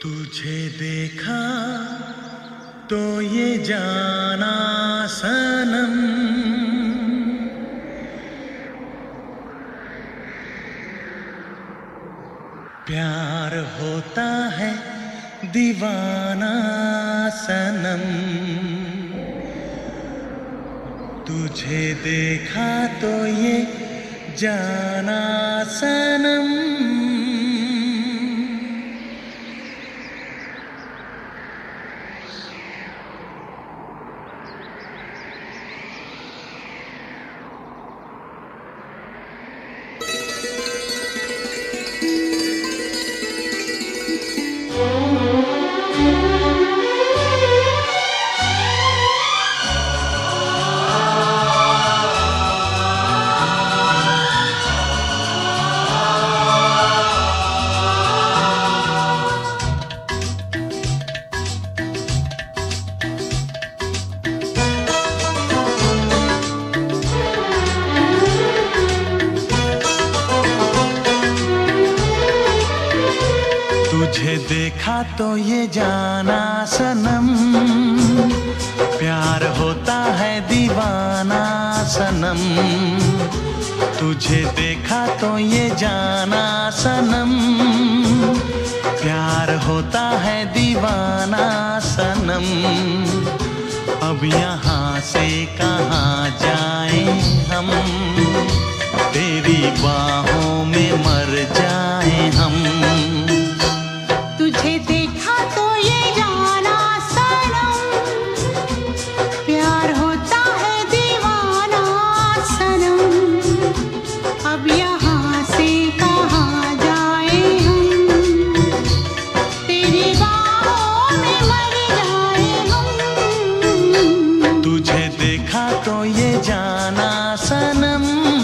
तुझे देखा तो ये जाना सनम, प्यार होता है दीवाना सनम। तुझे देखा तो ये जाना सनम। तुझे देखा तो ये जाना सनम, प्यार होता है दीवाना सनम। तुझे देखा तो ये जाना सनम, प्यार होता है दीवाना सनम। अब यहाँ से कहाँ जाएं हम, तेरी बाहों में मर जाएं हम। तुझे देखा तो ये जाना सनम, प्यार होता है दीवाना सनम। अब यहाँ से कहाँ जाए हम, तेरी बाहों में मर जाए हम। तुझे देखा तो ये जाना सनम।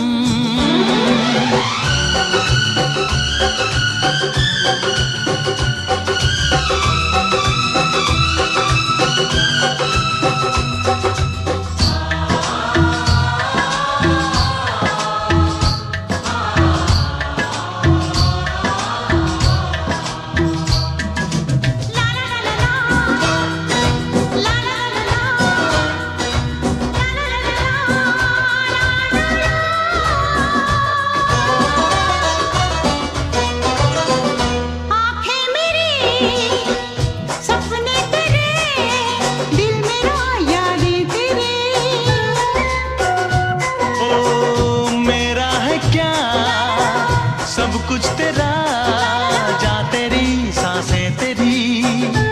सब कुछ तेरा, जा तेरी सांसें तेरी।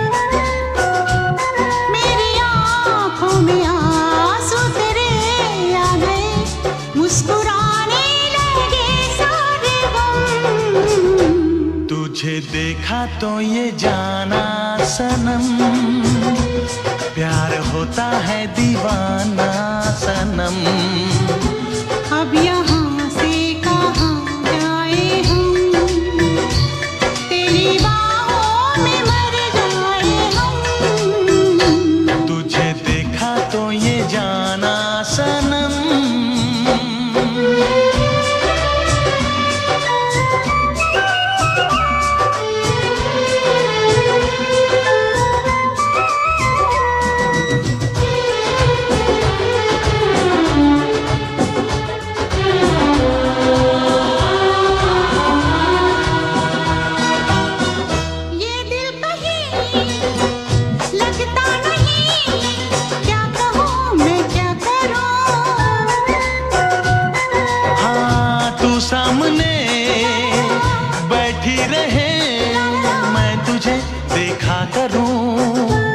मेरी आँखों में आंसू तेरे आ गए, मुस्कुराने लगे सारे गम। तुझे देखा तो ये जाना सनम, प्यार होता है दीवाना सनम। अब यहाँ सामने बैठी रहे, मैं तुझे देखा करूं।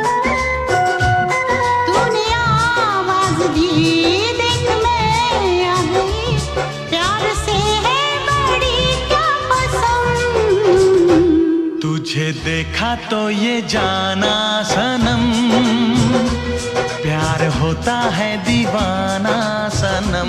तूने आवाज दी, देख मैं आ गई, प्यार से है बड़ी क्या पसंद। तुझे देखा तो ये जाना सनम, प्यार होता है दीवाना सनम।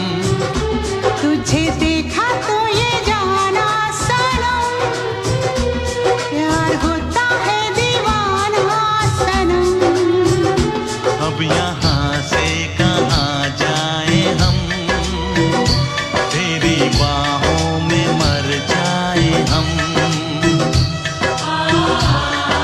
तुझे देखा तो ये जाना सनम, प्यार होता है दीवाना सनम। अब यहाँ से कहाँ जाए हम, तेरी बाहों में मर जाए हम।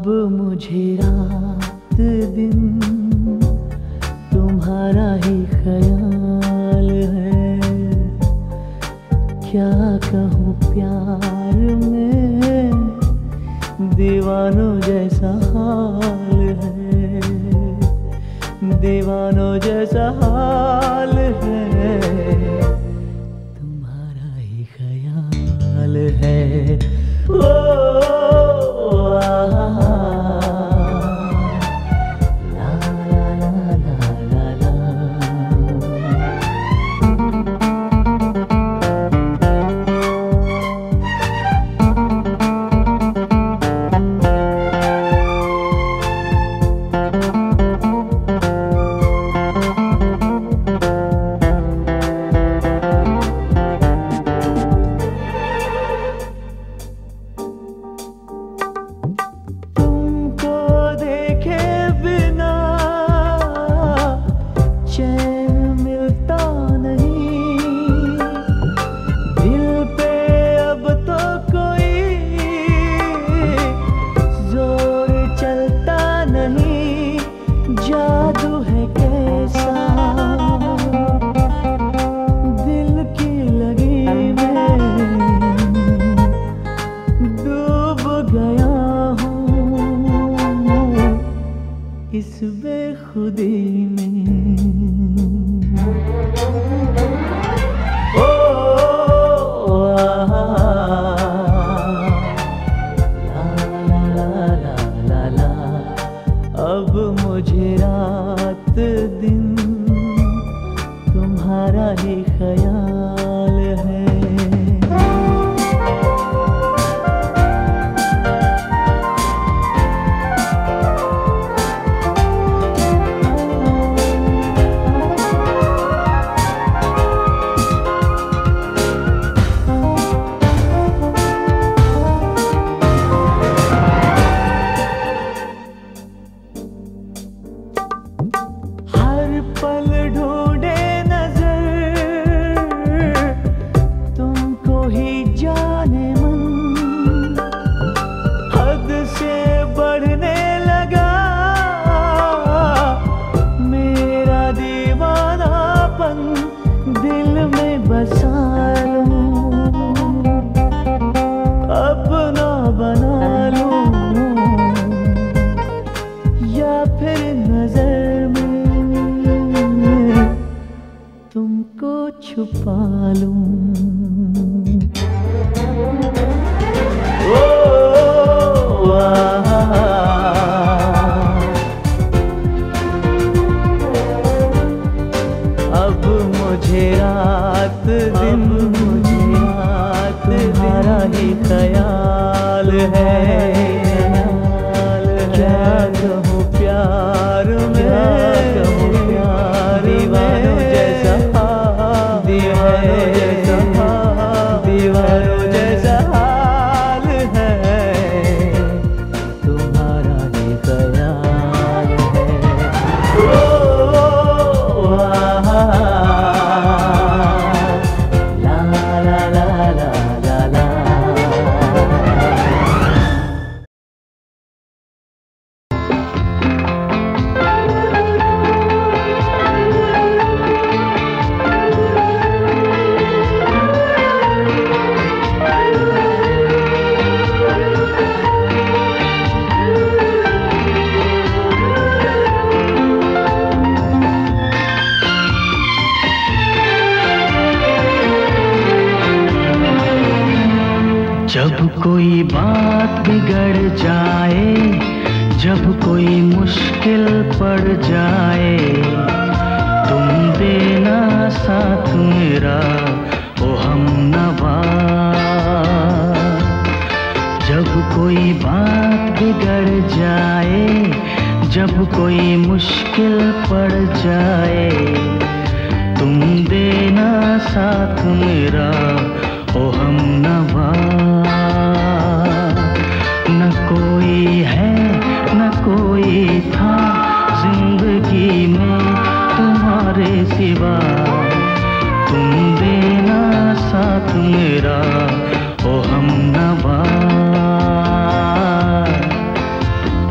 अब मुझे रात दिन तुम्हारा ही ख्याल है। क्या कहूँ प्यार में दीवानों जैसा हाल है, दीवानों जैसा हाल है, तुम्हारा ही ख्याल है। ओ इस बेखुदी में। ओ ला ला ला ला ला, अब मुझे रात दिन तुम्हारा ही ख्याल है। पल ढूंढे नजर तुमको ही जाने मन, हद से बढ़ने लगा मेरा दीवानापन, दिल में बसा लूं अपना बना लूं, या फिर नजर तुमको छुपा लूं। अब मुझे रात दिन तुम्हारा ही ख्याल है। क्या कहूँ प्यार में दीवानों जैसा, दीवानों जैसा, दीवानों जैसा हाल है, तुम्हारा ही ख्याल है। ओ ला ला ला ला ला ला। जब कोई बात बिगड़ जाए, जब कोई मुश्किल पड़ जाए, तुम देना साथ मेरा ओ हमनवा। जब कोई बात बिगड़ जाए, जब कोई मुश्किल पड़ जाए, तुम देना साथ मेरा ओ हमनवा। न कोई है न कोई था जिंदगी में तुम्हारे सिवा, तुम देना साथ मेरा ओ हमनवा।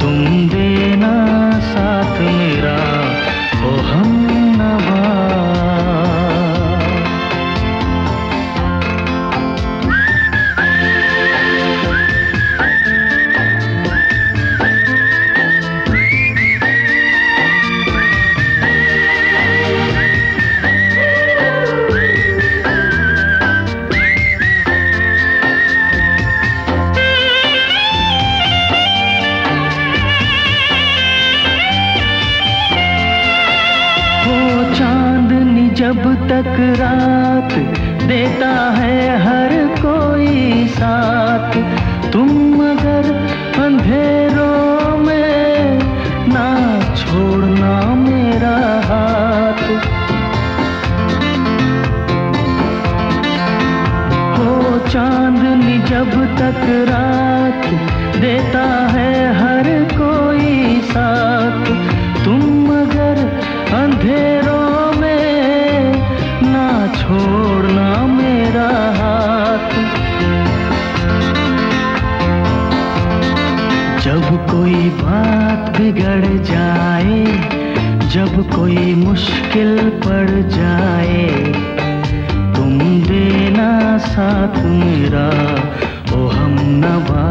तक रात देता है हर कोई साथ, तुम मगर अंधेरों में ना छोड़ना मेरा हाथ। हो चांदनी जब तक रात देता है हर कोई साथ, तुम मगर अंधेरों में ना छोड़ना मेरा हाथ। जब कोई बात बिगड़ जाए, जब कोई मुश्किल पड़ जाए, तुम देना साथ मेरा ओ हमनवा।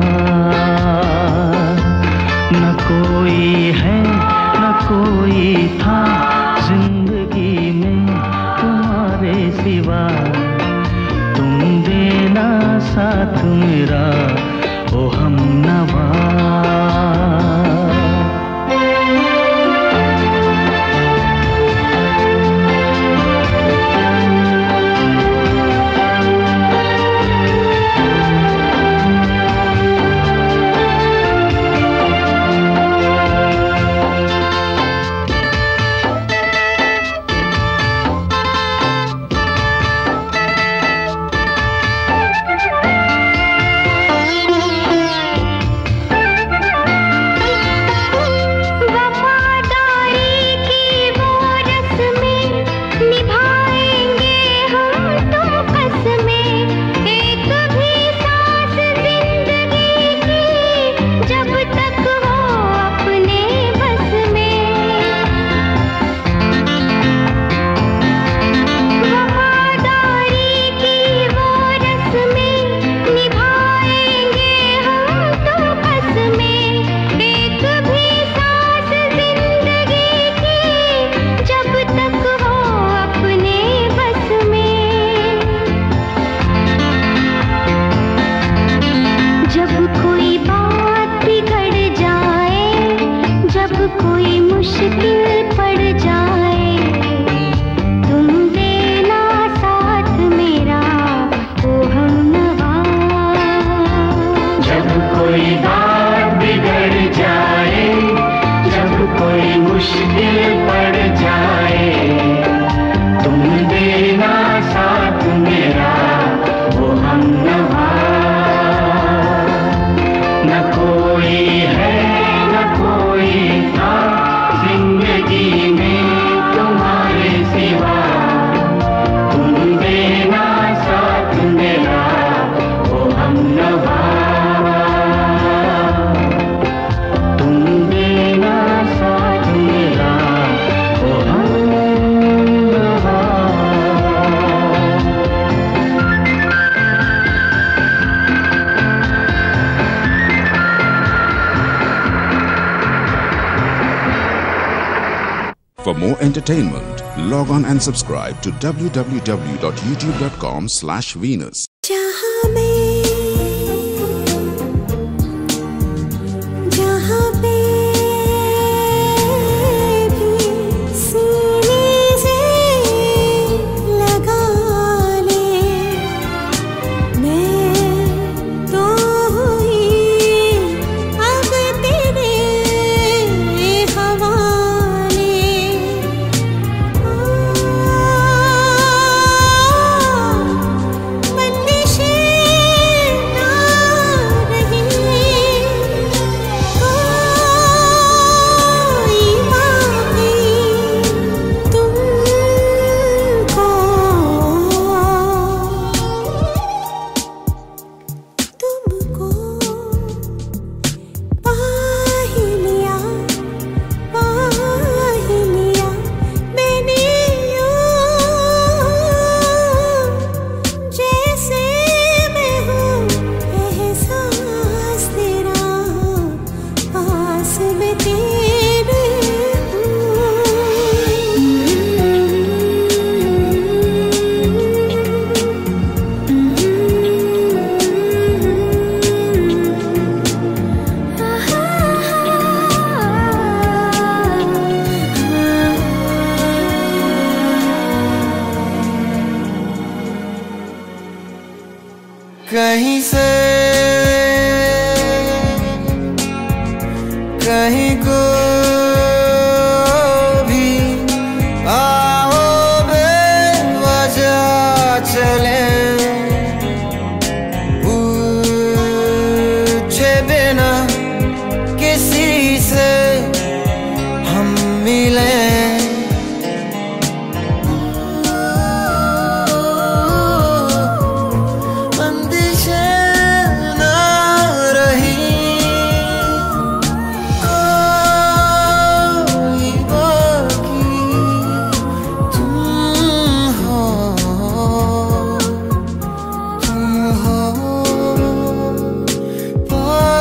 न कोई है न कोई था जिंदगी में तुम्हारे सिवा, तुम देना साथ मेरा ओ हमनवा। For more entertainment, log on and subscribe to www.youtube.com/Venus. बन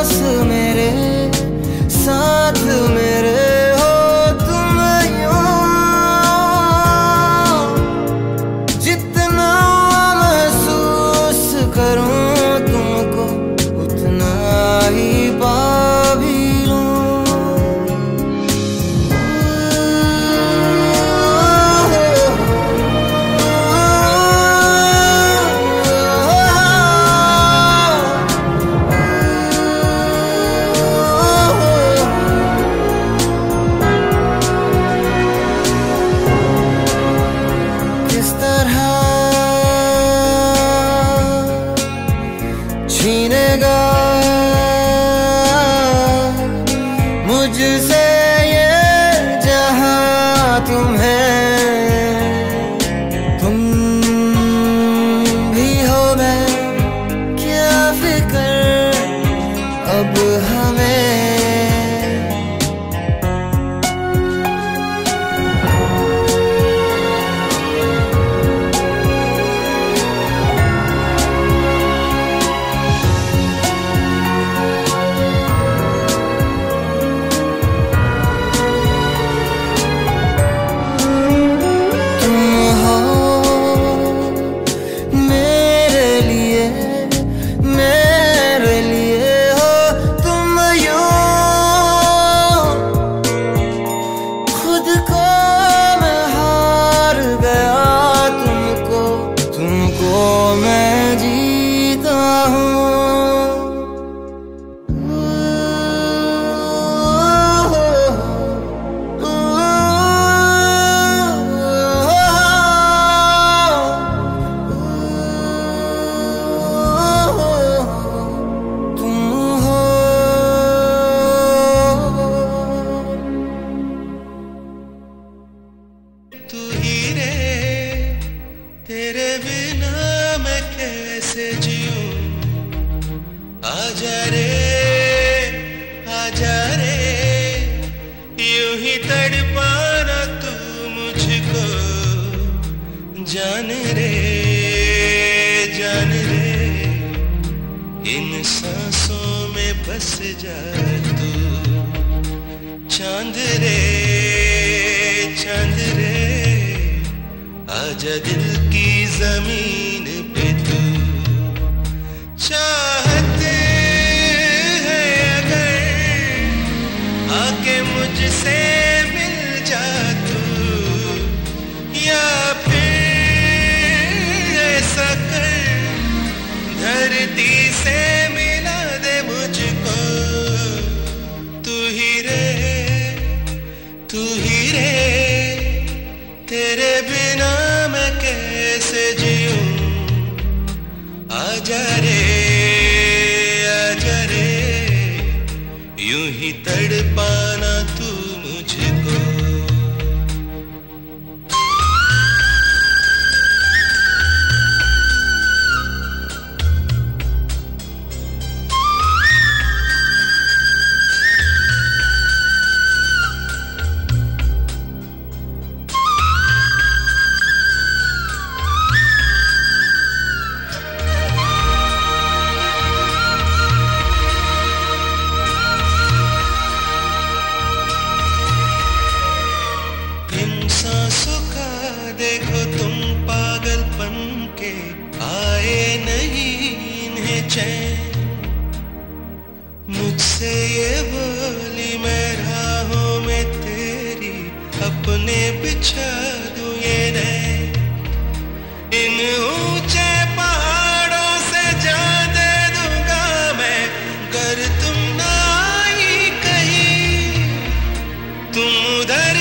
पास मेरे साथ मेरे हो तुम यूं, जितना महसूस करूं तुमको उतना ही पा भी लूं। छीनेगा मुझसे ये जहां तुम्हें, तुम भी हो मैं क्या फिक्र अब हमें। मैं जीता हूँ तुम हो। तू ही रे, तेरे बिना मैं कैसे जीऊं। आजा रे यूं ही तड़पाना तू मुझको। जान रे इन सांसों में बस जा तू। चांद रे आजा दिल की जमीन पे तू। चाहते हैं अगर आके मुझसे मिल जा तू, या फिर ऐसा कर धरती से मिला दे मुझको। तू ही रे तेरे बिना मैं कैसे जीऊं। आजा रे यूं ही तड़पाना तू मुझको। सांसों का देखो तुम पागलपन के आए नहीं इन्हें चैन। मुझसे ये बोली मैं राहों में तेरी अपने बिछा दूं ये नैन। इन ऊंचे पहाड़ों से जान दे दूंगा मैं गर तुम ना आई कहीं। तुम उधर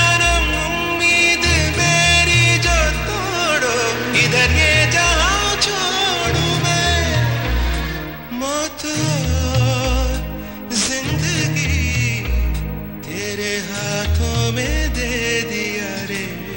इधर ये जहां छोड़ूं मैं। मौत और जिंदगी तेरे हाथों में दे दिया रे।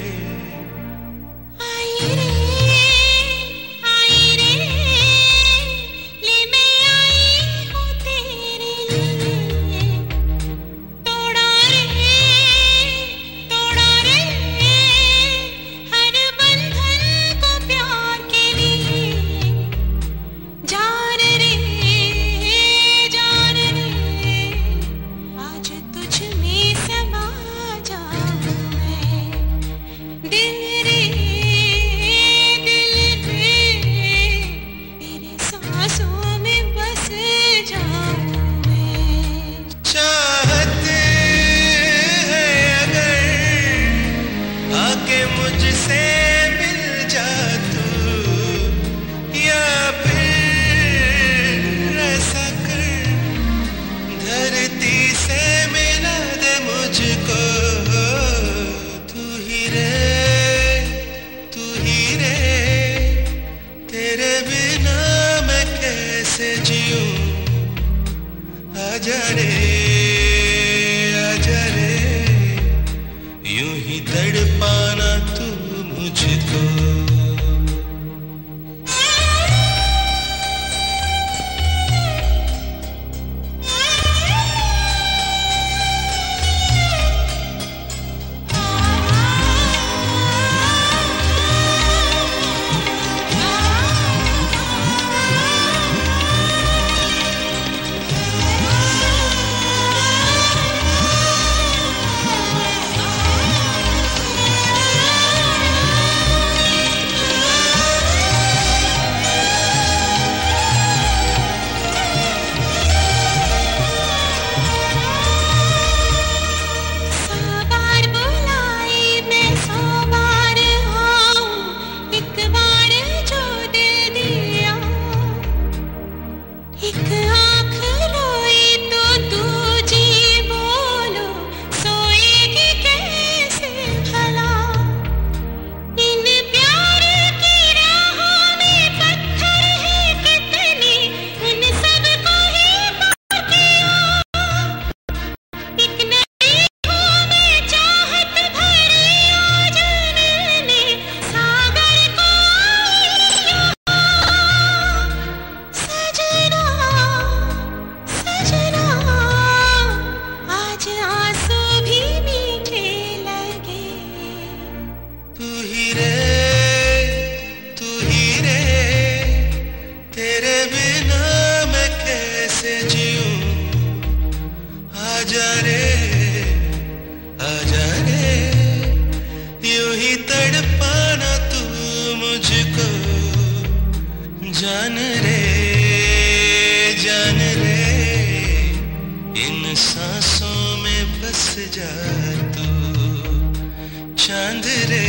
आजा रे यूं ही तड़पाना तू मुझको। आजा रे यूं ही तड़पाना तू मुझको। जान रे इन सांसों में बस जा तू। चांद रे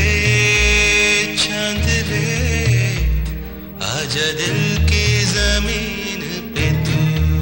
आजा दिल की जमीन पे तू।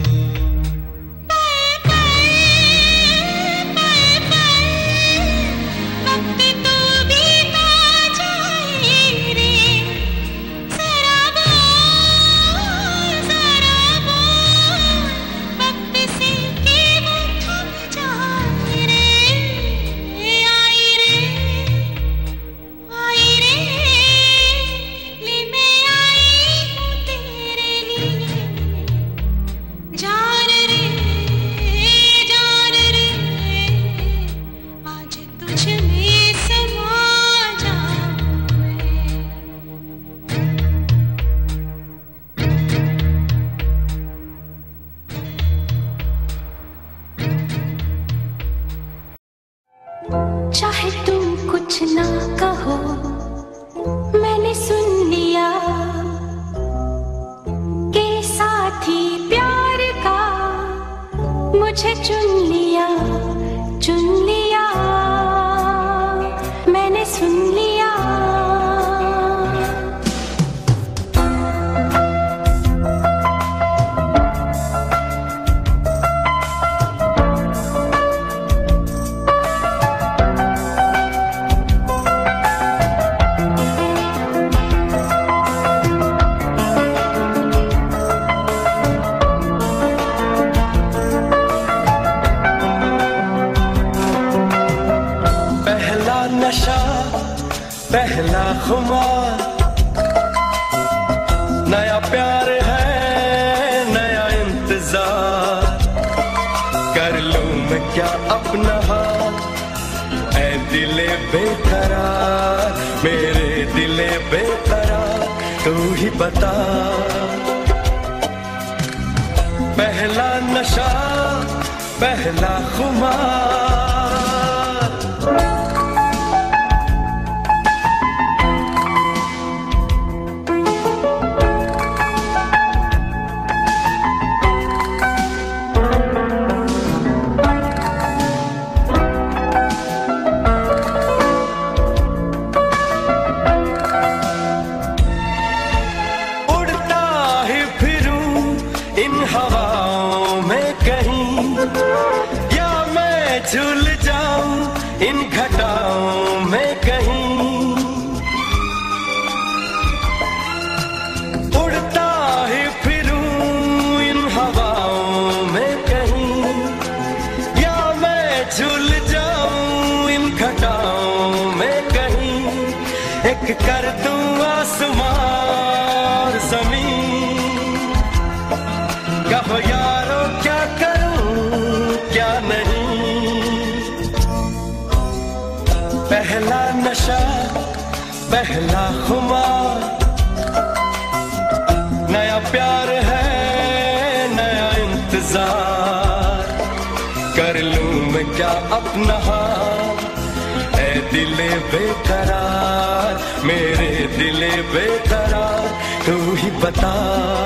चाहे तुम कुछ ना कहो मैंने सुन लिया के साथी प्यार का मुझे चुन लिया मैंने सुन लिया। नशा पहला खुमार नया प्यार है नया इंतजार। कर लूं मैं क्या अपना हाल ऐ दिले बेकरार मेरे दिले बेकरार तू ही बता। पहला नशा पहला खुमार हवाओं में कहीं या मैं झूल जाऊं इन घटाओं में कहीं। उड़ता ही फिरूं इन हवाओं में कहीं पहला खुमार, नया प्यार है नया इंतजार, कर लूं मैं क्या अपना हाल, ऐ दिले बेकरार, मेरे दिले बेकरार, तू ही बता।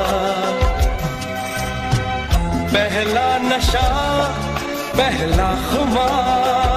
पहला नशा पहला खुमार,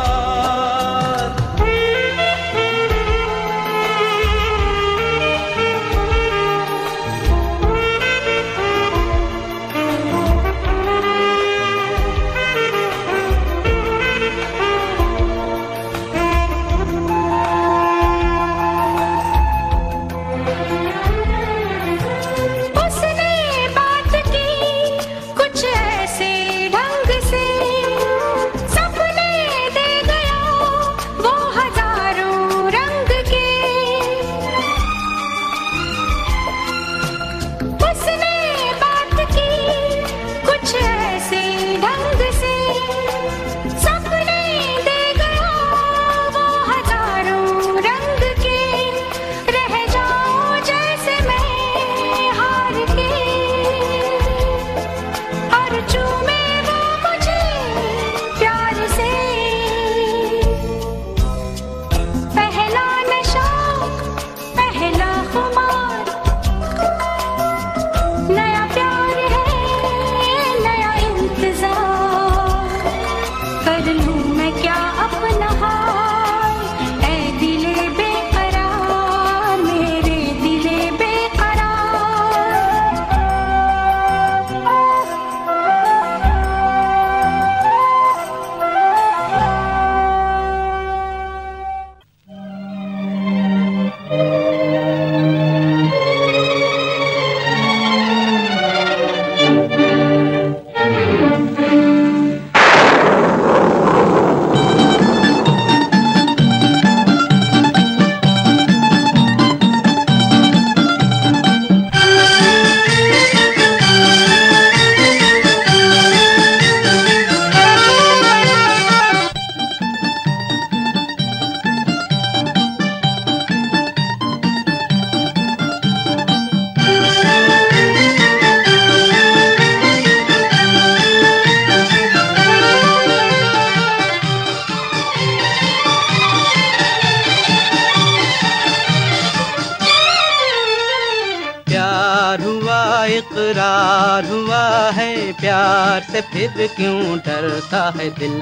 इकरार हुआ है, प्यार से फिर क्यों डरता है दिल।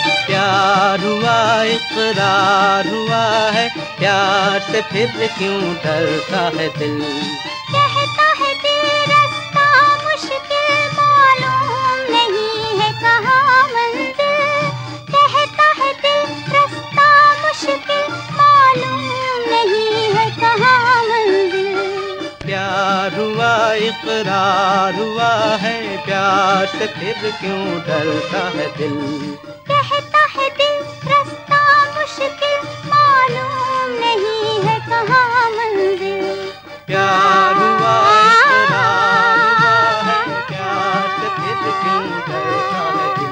प्यार हुआ इकरार हुआ है, प्यार से फिर क्यों डरता है दिल। कहता है दिल रास्ता मुश्किल मालूम नहीं है कहाँ मंजिल। कहता है दिल रास्ता मुश्किल मालूम नहीं है कहाँ मंजिल। प्यार हुआ इकरार हुआ है, प्यार से फिर क्यों डरता है दिल। कहता है दिल रास्ता मुश्किल मालूम नहीं है कहाँ मंजिल। प्यार हुआ इकरार हुआ है, प्यार से फिर क्यों डरता है दिल।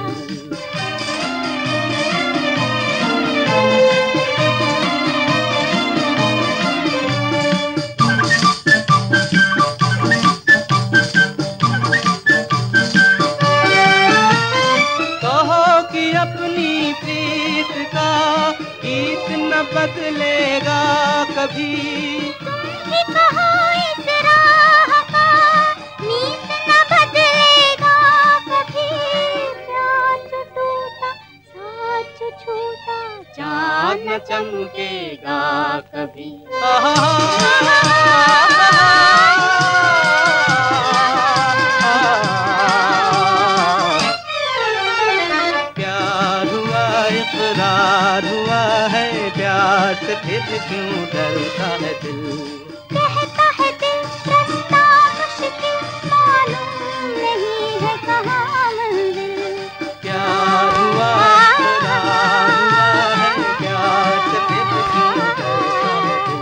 अपनी प्रीत का गीत न बदलेगा कभी। तुम कहो इस राह का नीत न बदलेगा कभी। प्यार टूटा साच छूटा चाँद न चमकेगा कभी। इकरार हुआ है, प्यार से फिर क्यों डरता है दिल। कहता है दिल रास्ता मुश्किल मालूम नहीं है कहाँ मंजिल। प्यार हुआ इकरार हुआ है, प्यार से फिर क्यों डरता है दिल।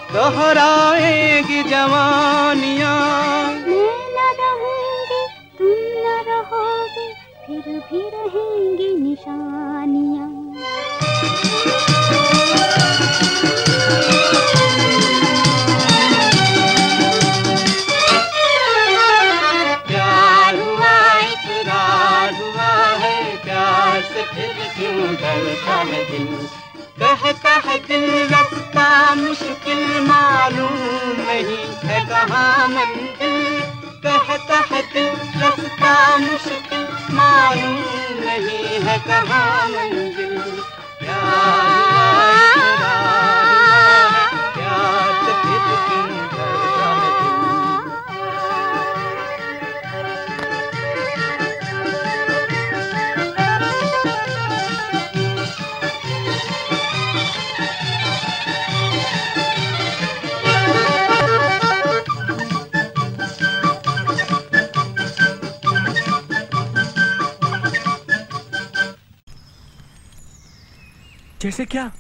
दोहराएगी जवानियाँ। मैं न रहूंगी तुम न रहोगे, फिर भी रहेंगी निशानियाँ। प्यार हुआ इकरार हुआ है, प्यार से फिर क्यों डरता है दिल। कहता है दिल रास्ता मुश्किल, मालूम नहीं है कहाँ मंजिल। कहता है दिल रास्ता मुश्किल, मालूम नहीं है कहाँ मंजिल। प्यार प्यार से फिर क्यों डरता है दिल। जैसे क्या?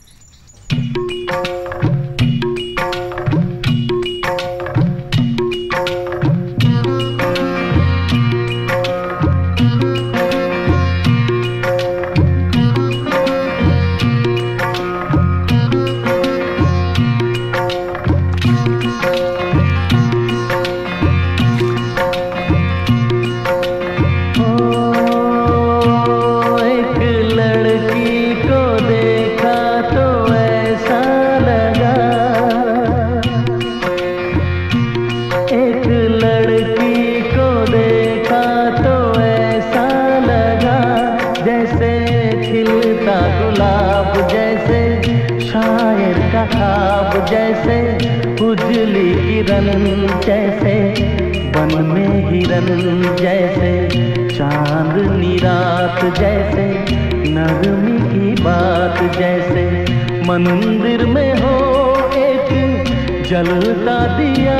जैसे उजली किरण, जैसे वन में हिरन, जैसे चांदनी रात, जैसे नरमी की बात, जैसे मंदिर में हो एक जलता दिया।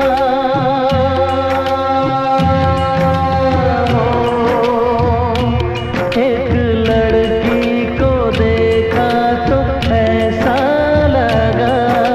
एक लड़की को देखा तो ऐसा लगा,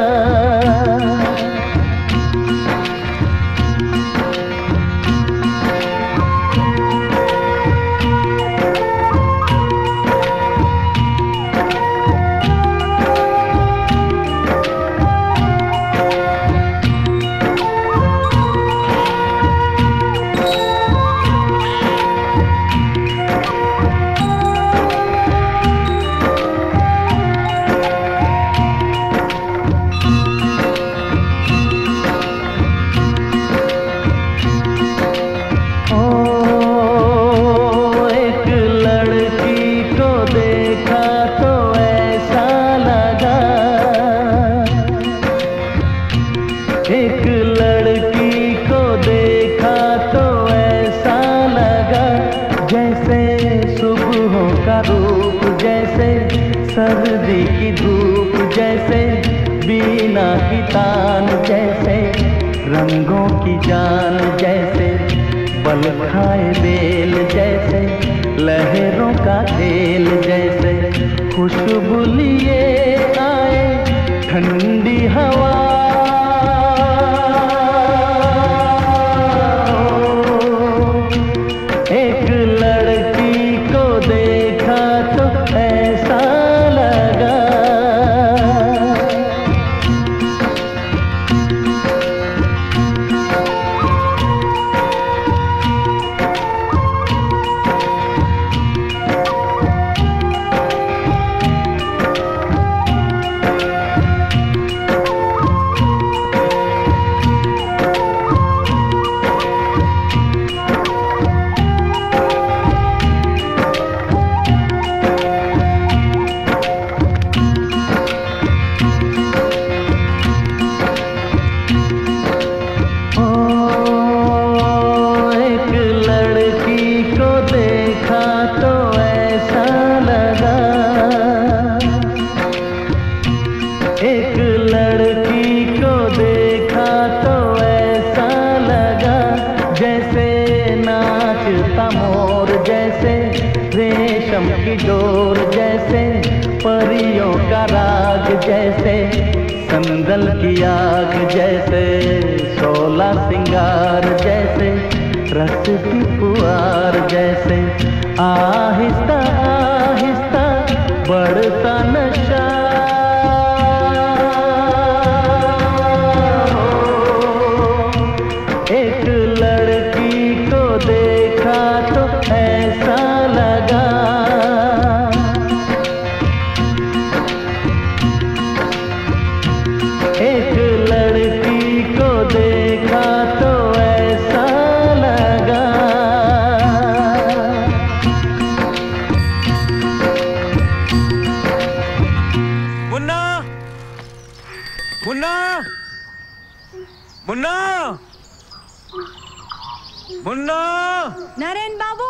एक लड़की को देखा तो ऐसा लगा, जैसे सुबहों का रूप, जैसे सर्दी की धूप, जैसे बीना की तान, जैसे रंगों की जान, जैसे बल खाए बेल, जैसे लहरों का खेल, जैसे खुशबू लिए आए ठंडी हवा। एक लड़की को देखा तो ऐसा लगा, एक लड़की को देखा तो ऐसा लगा, जैसे नाचता मोर, जैसे रेशम की डोर, जैसे परियों का राग, जैसे संद गजल की आग जैसे, शोला सिंगार जैसे, रस की फुहार जैसे, आहिस्ता आहिस्ता बढ़ता नशा। एक लड़की को देखा तो ऐसा लगा, एक लड़की को देखा तो ऐसा लगा। मुन्ना, मुन्ना, मुन्ना, मुन्ना। नरेन बाबू,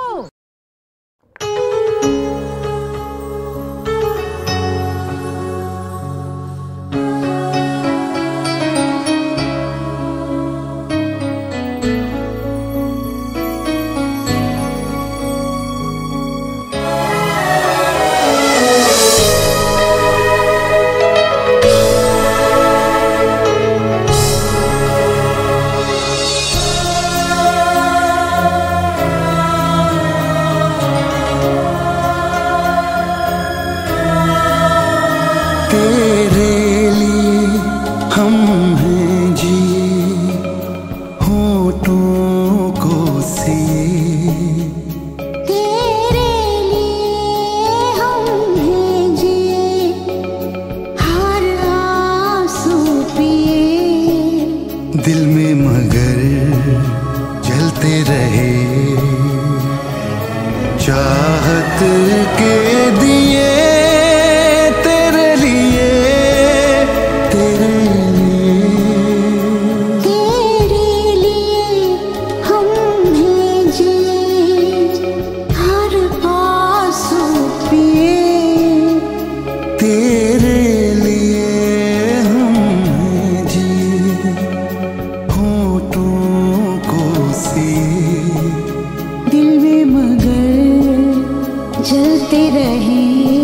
दिल में मगर जलते रहे, चाहत के दिए तेरे लिए, तेरे लिए हम हैं जिए, हर आंसू पिए, तेरे लिए हम हैं जिए, होठों को सिए, दिल में मगर जलते रहे,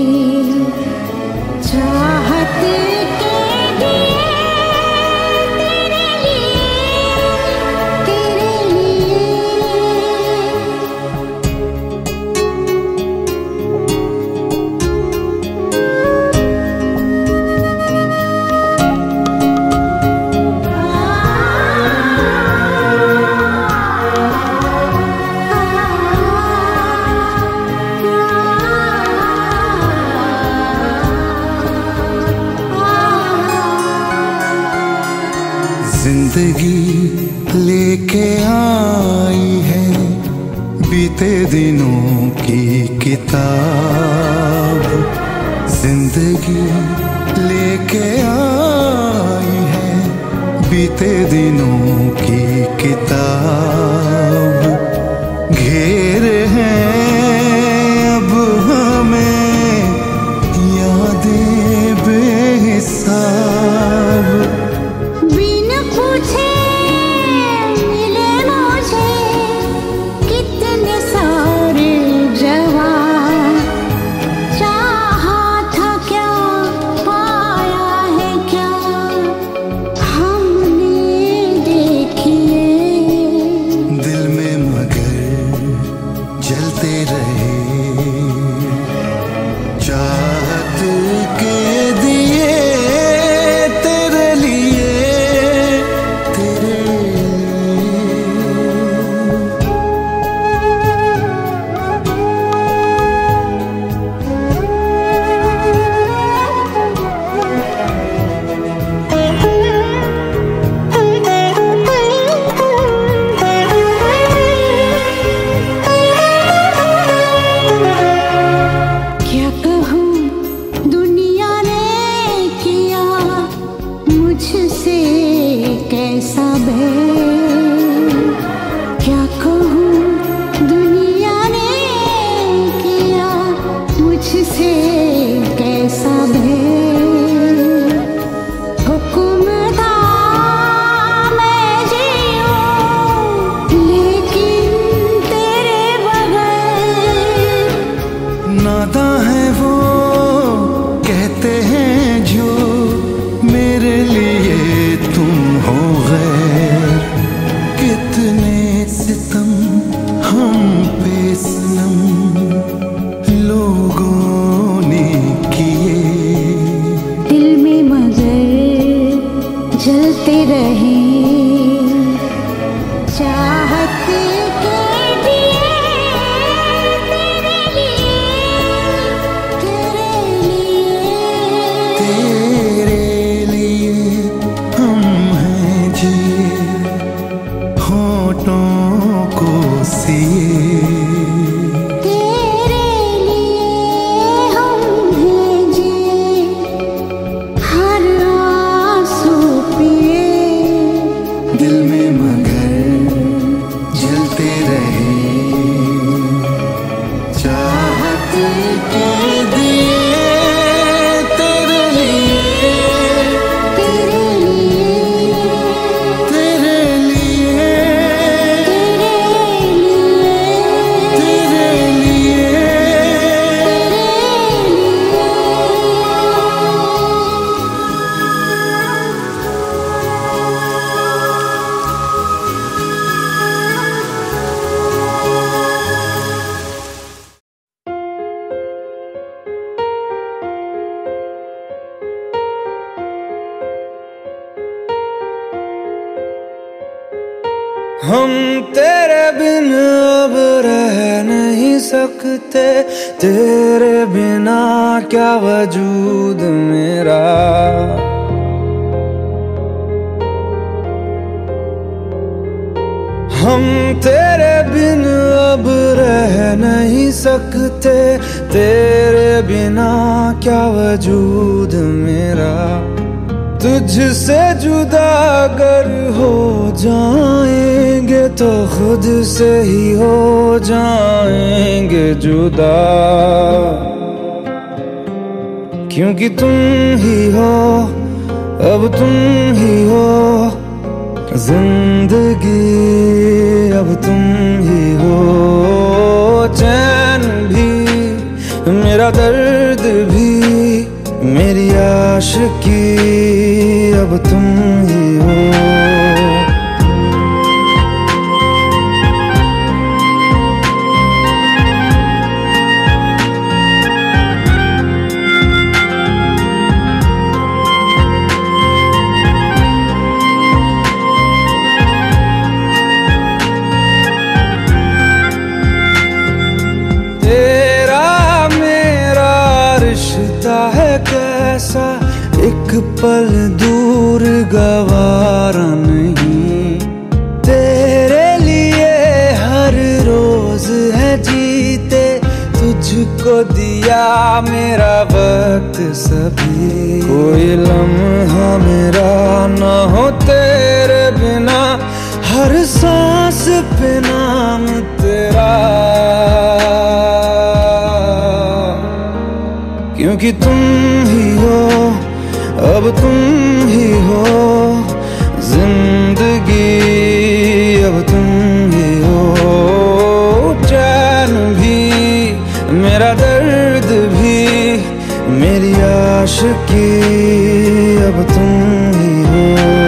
चाहत के दिए तेरे लिए, तेरे लिए। जिंदगी लेके आई है बीते दिनों की किताब, जिंदगी लेके आई है बीते दिनों की किताब, घेर हैं अब हमें यादें बेहिसाब। बिन पूछे मिले मुझे कितने सारे जवाब, चाहा था क्या पाया है क्या हमने देखिए, दिल में मगर जलते रहे, चाहत के दिए तेरे लिए, तेरे सनम लोगों ने किए, दिल में मगर जलते रहे चाहत के दिए तेरे लिए हम हैं जिए होठों को सिए, तेरे लिए हम हैं जिए हर आंसू पिए, दिल में मगर जलते रहे चाहत के दिए तेरे लिए, तेरे लिए तेरे लिए, तेरे लिए। हम तेरे बिन अब रह नहीं सकते, तेरे बिना क्या वजूद मेरा। हम तेरे बिन अब रह नहीं सकते, तेरे बिना क्या वजूद मेरा। तुझसे जुदा अगर हो जाएंगे तो खुद से ही हो जाएंगे जुदा, क्योंकि तुम ही हो अब तुम ही हो जिंदगी, अब तुम ही हो चैन भी मेरा दर्द भी मेरी आशिकी, अब तुम ही हो। तेरा मेरा रिश्ता है कैसा, एक पल दूर गवारा नहीं। तेरे लिए हर रोज है जीते, तुझको दिया मेरा वक्त सभी। कोई लम्हा मेरा ना हो तेरे बिना, हर सांस पे नाम तेरा, क्योंकि तुम ही हो अब तुम ही हो जिंदगी, अब तुम ही हो चैन भी मेरा दर्द भी मेरी आशिकी, अब तुम ही हो।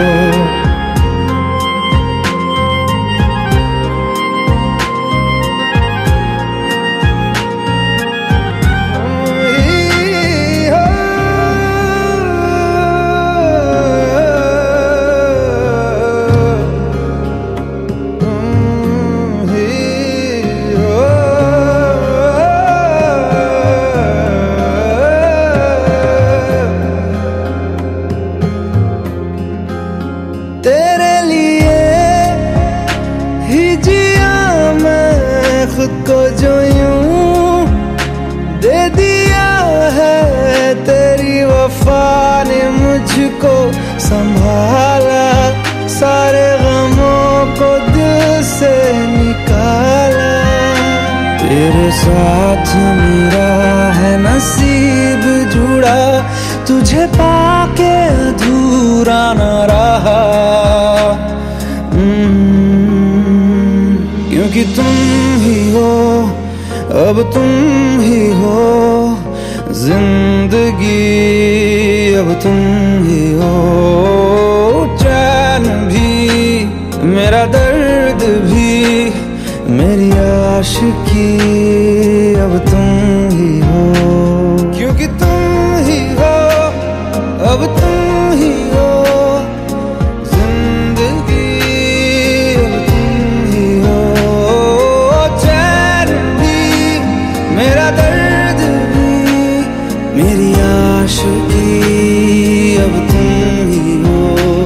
तेरे लिए ही जिया मैं खुद को जो यूं दे दिया है, तेरी वफा ने मुझको संभाला, सारे गमों को दिल से निकाला। तेरे साथ मेरा है नसीब जुड़ा, तुझे पाके अधूरा न रहा, क्योंकि तुम ही हो अब तुम ही हो जिंदगी, अब तुम ही हो चैन भी मेरा दर्द भी मेरी आश आशिकी अब तुम ही हो, क्योंकि तुम ही हो, अब तुम ही हो जिंदगी, अब तुम ही हो। चैन भी मेरा दर्द भी मेरी आशिकी अब तुम ही हो।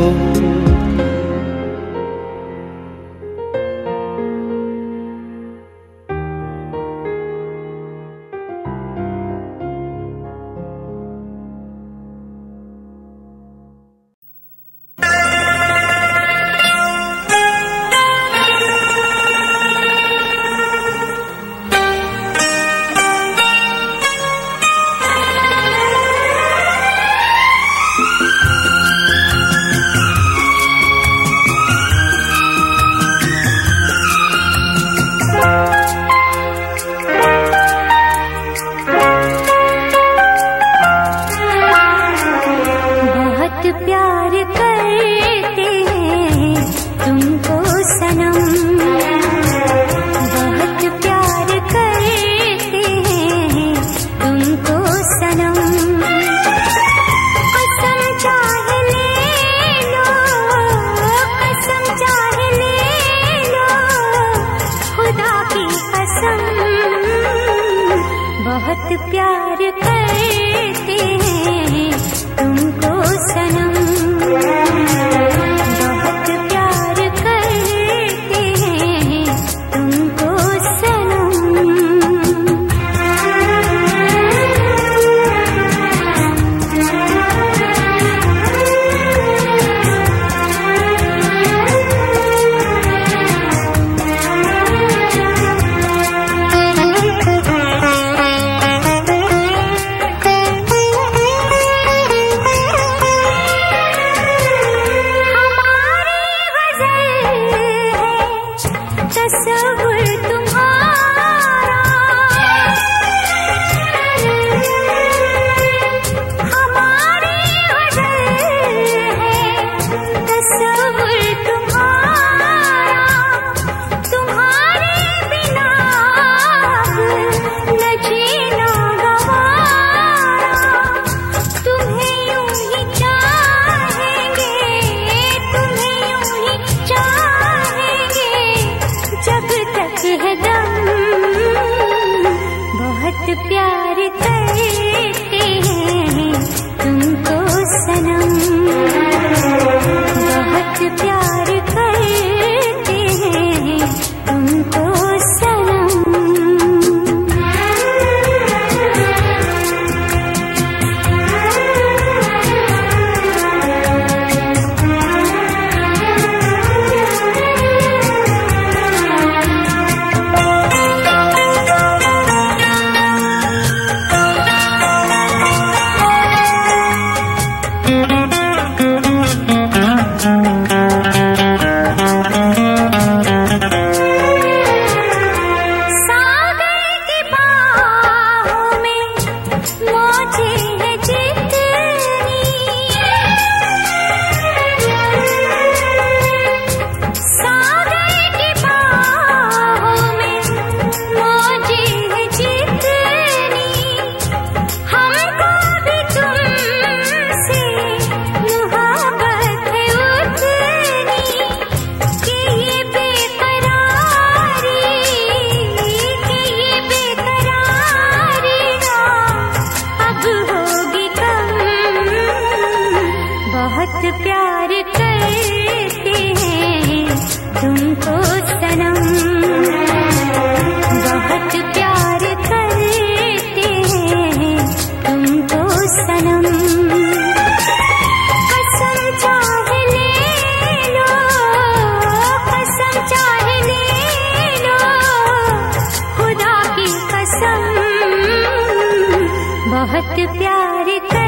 बहुत प्यार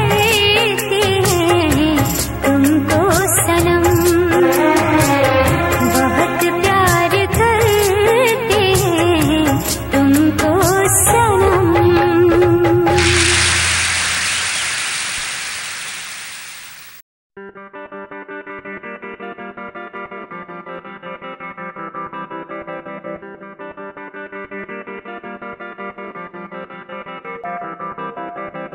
करते हैं तुमको सनम, बहुत प्यार करते हैं तुमको सनम।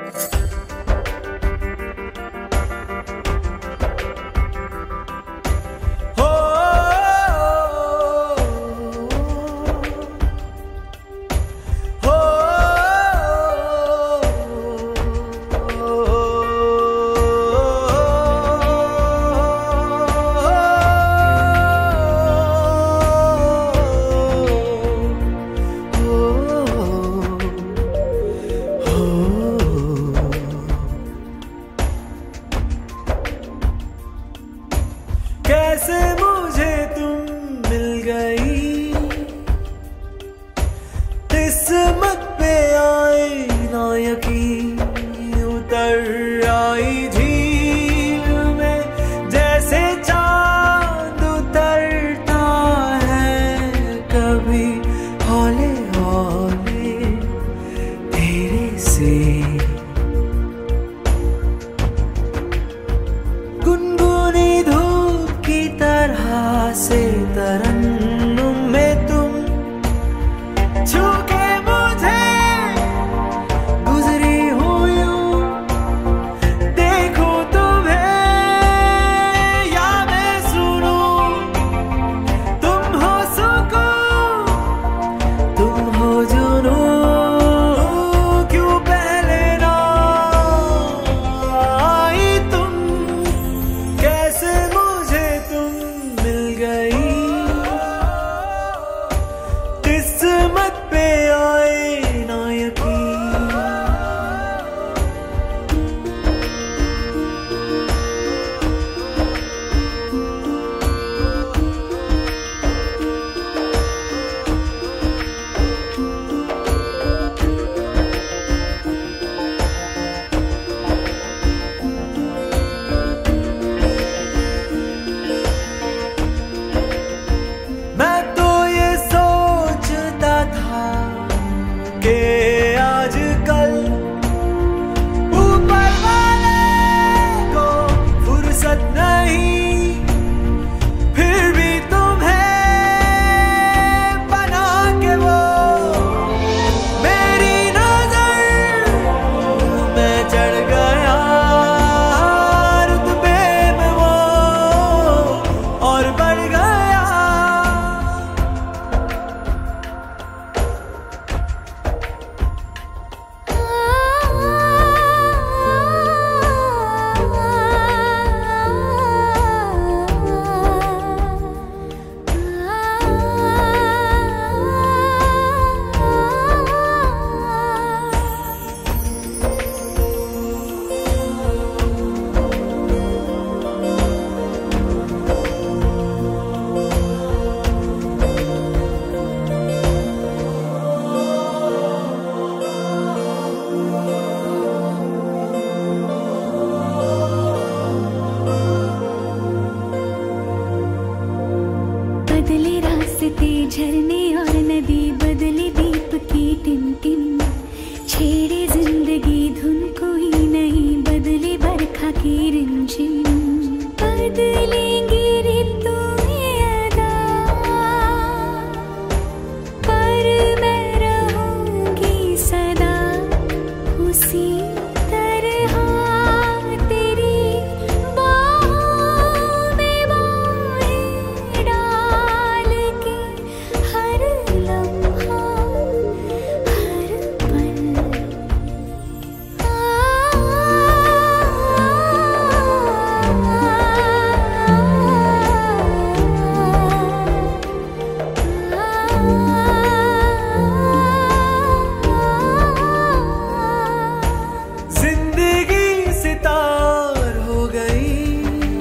कैसे मुझे तुम मिल गई, किस्मत पे आए ना यकीन, उतर आई झील में जैसे चांद उतरता है कभी हौले हौले तेरे से। गुनगुनी धूप की तरह से तरन्नुम में तुम छू के मुझे गुजरी हो यूं, देखो तुम्हें या मैं सुनूं, तुम हो सुकून तुम हो जुनून, क्यों पहले ना आई तुम, कैसे मुझे तुम मिल गई, किस्मत पे आए ना यकीन। मैं तो ये सोचता था कि आजकल ऊपर वाले को फुर्सत नहीं, फिर भी तुम्हें बना के वो मेरी नजर में चढ़ गया, रुतबे में वो और बढ़ गया। बदले रास्ते झरने और नदी, बदले दीप की टिमटिम, छेड़े जिंदगी धुन कोई नहीं, बदले बरखा की रिमझिम, बदलेंगी ऋतुएं अदा, पर मैं रहूंगी सदा उसी तरह तेरी बाहों में बाहें डाल के, हर लम्हा हर पल। जिंदगी सितार हो गई,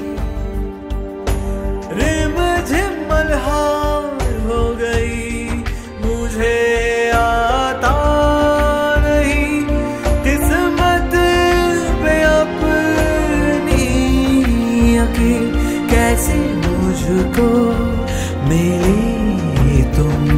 रिम झिम मल्हार हो गई, मुझे आता नहीं किस्मत पे अपनी यकीन, कैसे मुझको मिली तुम।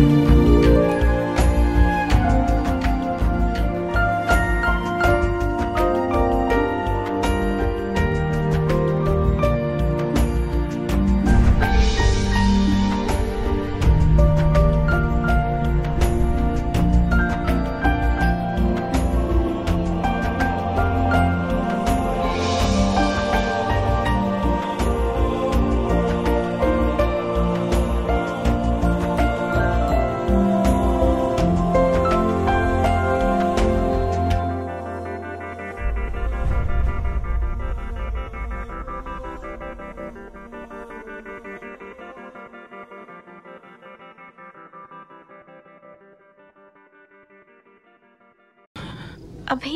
अभी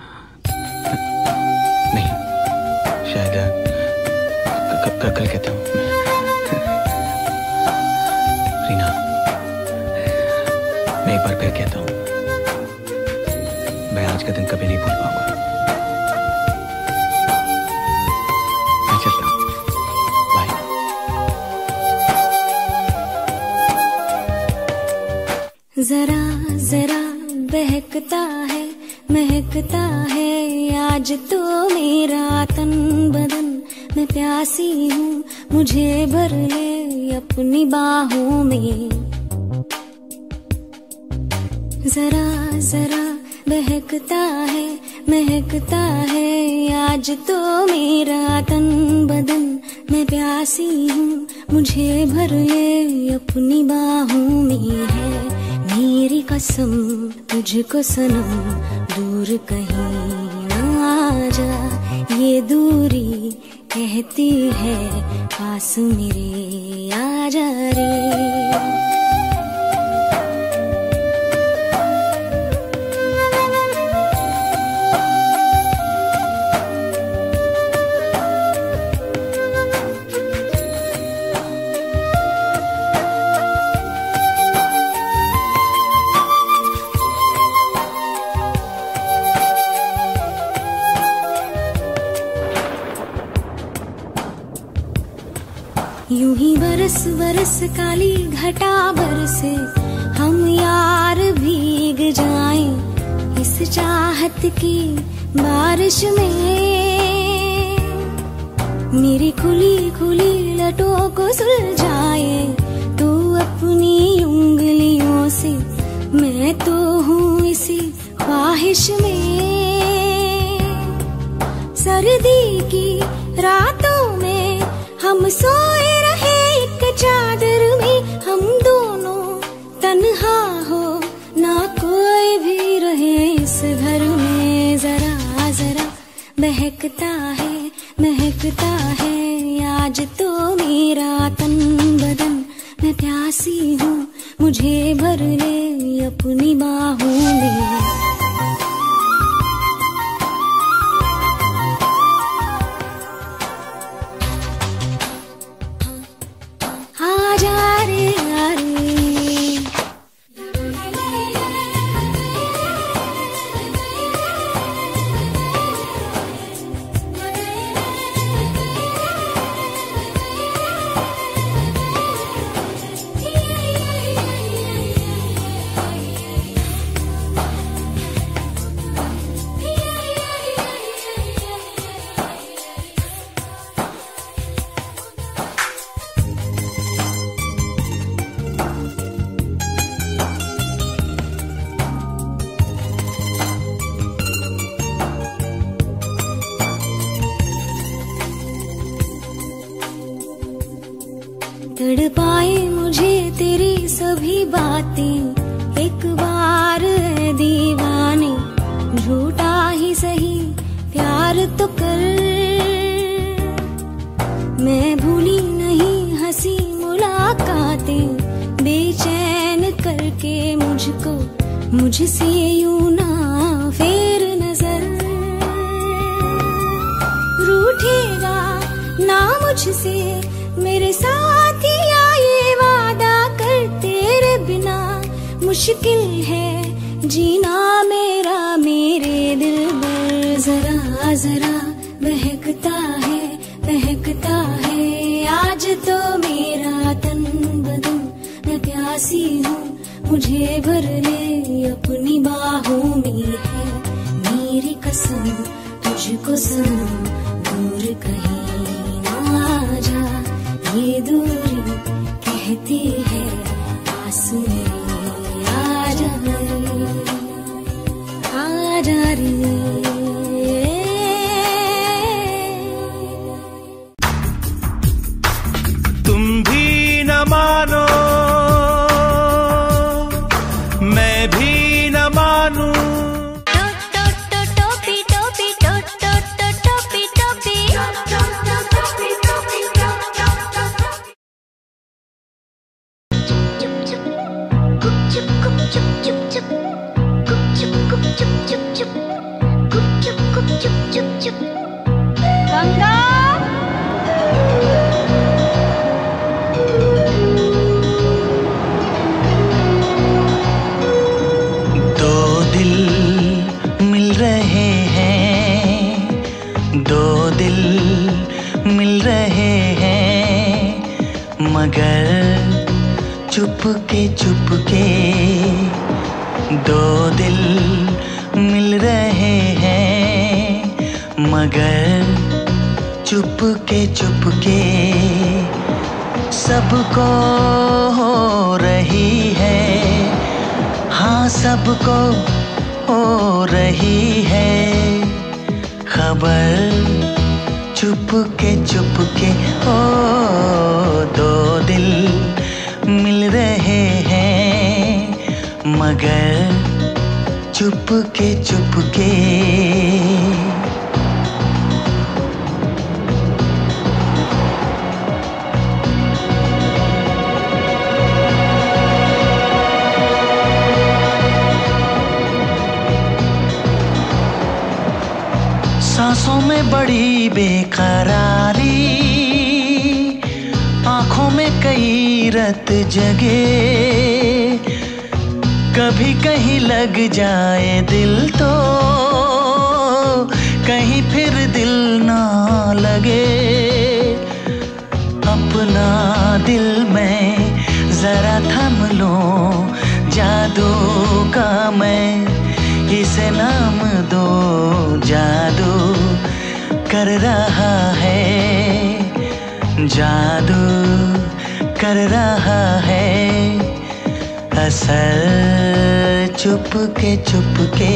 नहीं, शायद कल कहता हूँ। रीना, मैं एक बार फिर कहता हूँ, मैं आज का दिन कभी नहीं भूल पाऊंगा। मैं चलता हूँ, बाय। जरा जरा बहकता है महकता है आज तो मेरा तन बदन। मैं प्यासी हूँ, मुझे भर ले अपनी बाहों में। जरा जरा बहकता है महकता है आज तो मेरा तन बदन। मैं प्यासी हूँ, मुझे भर ले अपनी बाहों में। है मेरी कसम तुझको सनम, दूर कहीं ना जा। ये दूरी कहती है पास मेरे आ जा रे। यूं ही बरस बरस काली घटा बरसे, हम यार भीग जाएं इस चाहत की बारिश में। मेरी खुली खुली लटों को सुलझाए तू अपनी उंगलियों से। मैं तो हूँ इसी ख्वाहिश में। सर्दी की रातों में हम सोए रहे एक चादर में। हम दोनों तन्हा हो ना कोई भी रहे इस घर में। जरा जरा बहकता है महकता है आज तो मेरा तन बदन। मैं प्यासी हूँ, मुझे भर ले अपनी बाहों में। तड़पाए मुझे तेरी सभी बातें एक बार है दीवाने। झूठा ही सही प्यार तो कर। मैं भूली नहीं हंसी मुलाकातें, बेचैन करके मुझको मुझसे यूं ना फेर नजर। रूठेगा ना मुझसे मेरे साथिया, ये वादा कर तेरे बिना मुश्किल है जीना मेरा मेरे दिल पर। जरा जरा बहकता है आज तो मेरा तन बदन। मैं प्यासी हूँ, मुझे भर ले अपनी बाहों में। है मेरी कसम तुझको सनम, दूर कहीं ना जा। ये दूरी कहती है पास मेरे आ जा रे। तुम भी न मानो मैं भी न मानूं। Chup chup chup chup chup chup chup chup chup chup chup chup. मगर चुपके चुपके दो दिल मिल रहे हैं, मगर चुपके चुपके सबको हो रही है, हाँ सबको हो रही है खबर। चुपके चुपके ओ दो दिल मिल रहे हैं, मगर चुपके चुपके। सांसों में बड़ी बेकरारी, आँखों में कई रत जगे, कभी कहीं लग जाए दिल तो कहीं फिर दिल ना लगे। अपना दिल में जरा थम लो, जादू का मैं इसे नाम दो, जादू कर रहा है, जादू कर रहा है असर। चुपके चुपके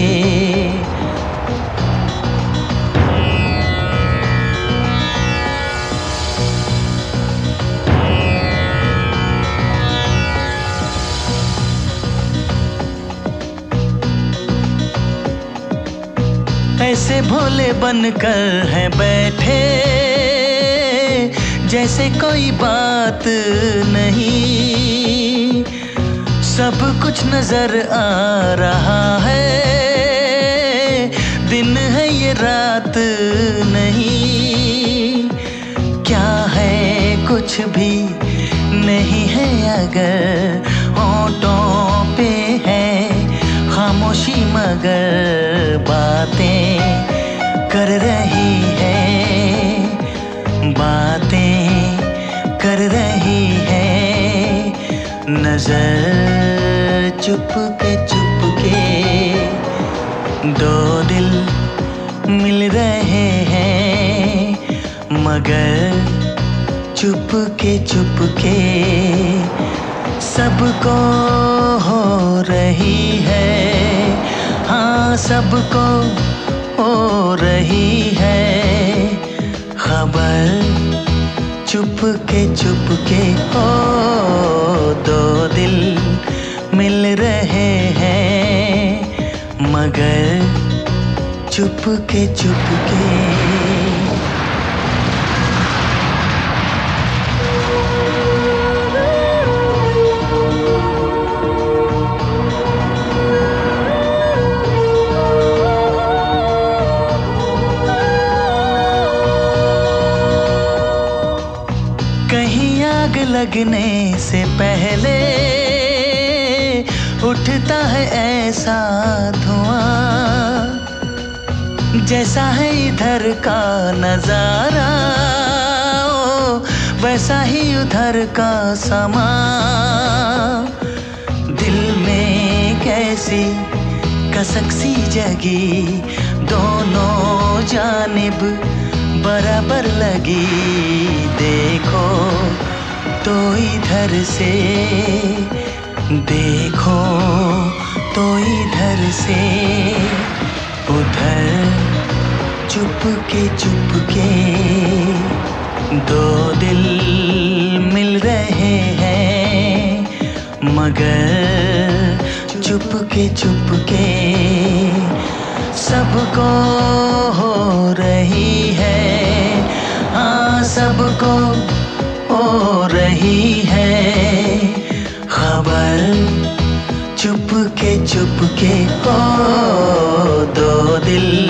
ऐसे भोले बनकर हैं बैठे, जैसे कोई बात नहीं, सब कुछ नजर आ रहा है, दिन है ये रात नहीं। क्या है कुछ भी नहीं है अगर होठों पे है खामोशी, मगर बातें कर रही है, बातें कर रही है नजर। चुपके चुपके दो दिल मिल रहे हैं, मगर चुपके चुपके सबको हो रही है, हाँ सबको हो रही है खबर। चुपके चुपके हो दो दिल मिल रहे हैं, मगर चुपके चुपके। कहीं आग लगने से पहले उठता है ऐसा धुआं, जैसा है इधर का नजारा ओ, वैसा ही उधर का समा। दिल में कैसी कसक सी जगी, दोनों जानिब बराबर लगी। देखो तो इधर से, देखो तो इधर से उधर। चुपके चुपके दो दिल मिल रहे हैं, मगर चुपके चुपके सबको हो रही है, हाँ सबको हो रही है खबर। चुपके चुपके ओ दो दिल